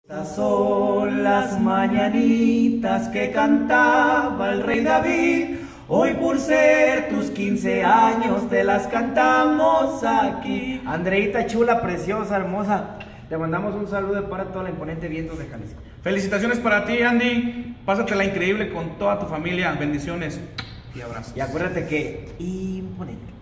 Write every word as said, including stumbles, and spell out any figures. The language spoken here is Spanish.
Estas son las mañanitas que cantaba el rey David. Hoy por ser tus quince años te las cantamos aquí. Andreita chula, preciosa, hermosa, te mandamos un saludo para toda la imponente Vientos de Jalisco. Felicitaciones para ti, Andy. Pásatela increíble con toda tu familia. Bendiciones y abrazos. Y acuérdate que imponente.